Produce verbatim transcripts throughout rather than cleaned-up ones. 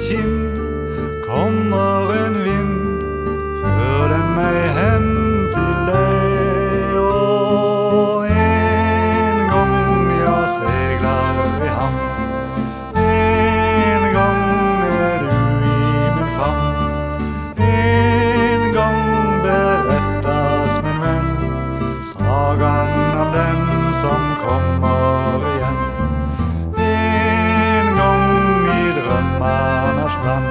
kinn kommer en vind, fører meg hen til deg. Og en gang jeg segler i havn, en gang er du i min favn. En gang berettes min venn, sagan om den som kommer igjen. En gang i drømmernes land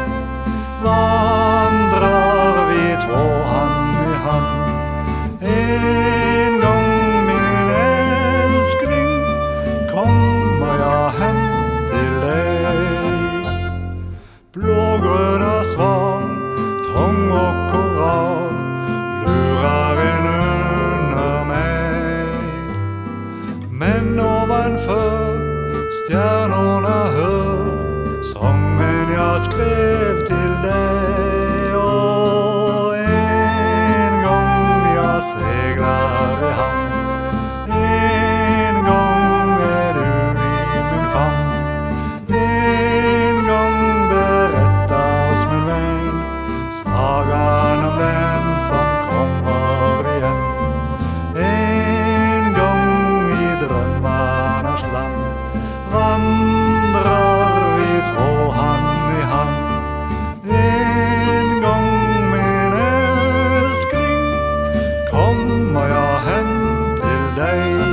vandrar vi två hand i hand. En gang, min elskling, kommer jeg hen til deg. Blågrønne svan, tong og koral lurer inn under meg. Men ovenfor stjernerne hør sången jeg skrev til deg. Og en gang jeg segler i havn, en gang er du i min favn. En gang berettes min venn, sagan om den som kommer igjen. En gang i drømmernes land vandrar vi två hand i hand. En gang, min elskling, kommer jeg hen til deg.